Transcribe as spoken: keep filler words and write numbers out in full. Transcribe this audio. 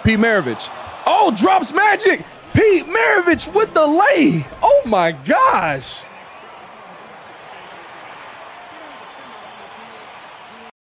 Pete Maravich. Oh, drops magic. Pete Maravich with the lay. Oh, my gosh.